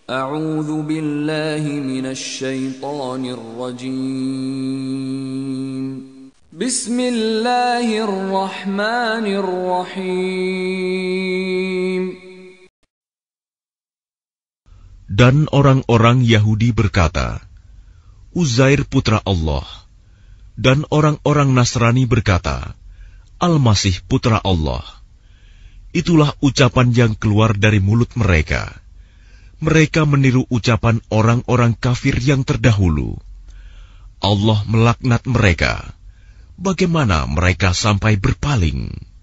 A'udzu billahi minasy syaithanir rajim. Bismillahirrahmanirrahim. Dan orang-orang Yahudi berkata, Uzair putra Allah. Dan orang-orang Nasrani berkata, Al-Masih putra Allah. Itulah ucapan yang keluar dari mulut mereka. Mereka meniru ucapan orang-orang kafir yang terdahulu. Allah melaknat mereka. Bagaimana mereka sampai berpaling?